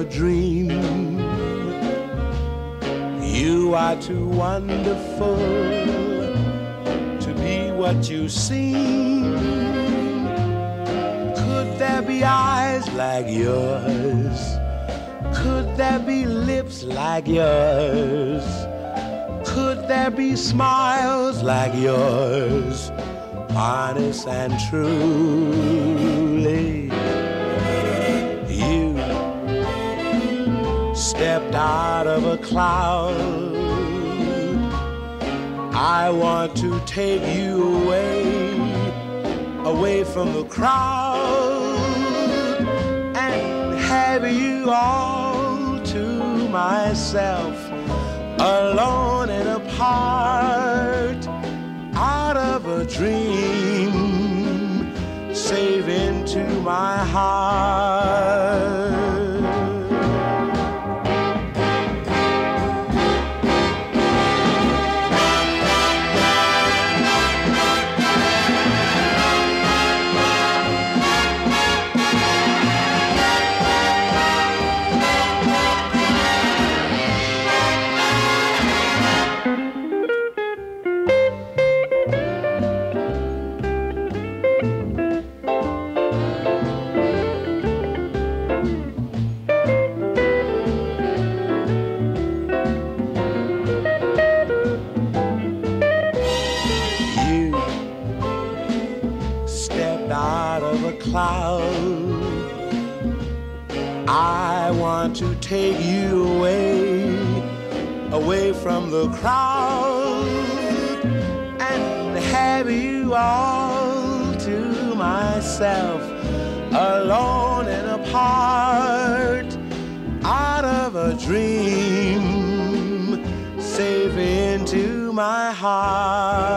a dream. You are too wonderful to be what you seem. Could there be eyes like yours? Could there be lips like yours? Could there be smiles like yours? Honest and truly, you stepped out of a cloud. I want to take you away from the crowd, and have you all to myself, alone and apart, out of a dream, safe into my heart. Out of a cloud, I want to take you away from the crowd, and have you all to myself, alone and apart, out of a dream, safe into my heart.